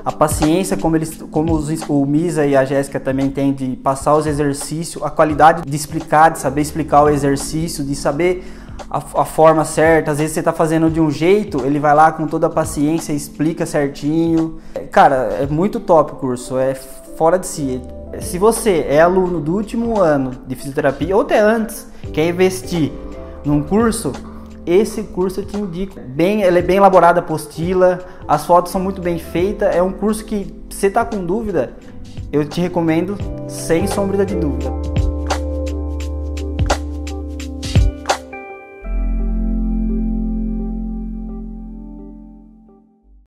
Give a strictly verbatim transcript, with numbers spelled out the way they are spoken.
a paciência como, eles, como os, o Misa e a Jéssica também têm de passar os exercícios, a qualidade de explicar, de saber explicar o exercício, de saber a, a forma certa. Às vezes você tá fazendo de um jeito, ele vai lá com toda a paciência e explica certinho. Cara, é muito top o curso, é fora de si. Se você é aluno do último ano de fisioterapia, ou até antes, quer investir num curso, esse curso eu te indico. Bem, ele é bem elaborado, a apostila, as fotos são muito bem feitas. É um curso que, se você tá com dúvida, eu te recomendo sem sombra de dúvida.